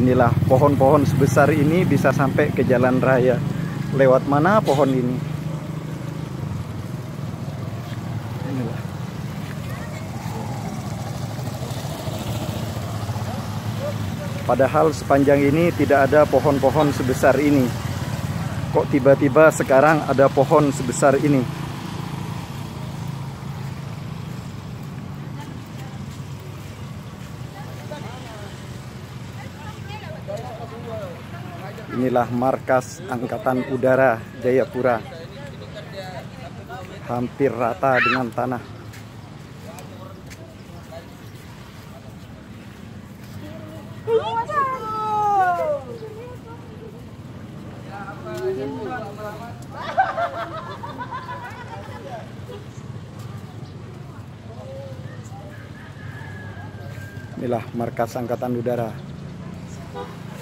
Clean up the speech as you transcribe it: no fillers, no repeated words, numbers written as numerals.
Inilah pohon-pohon sebesar ini bisa sampai ke jalan raya. Lewat mana pohon ini? Inilah. Padahal sepanjang ini tidak ada pohon-pohon sebesar ini. Kok tiba-tiba sekarang ada pohon sebesar ini? Inilah markas Angkatan Udara Jayapura. Hampir rata dengan tanah. Inilah markas Angkatan Udara.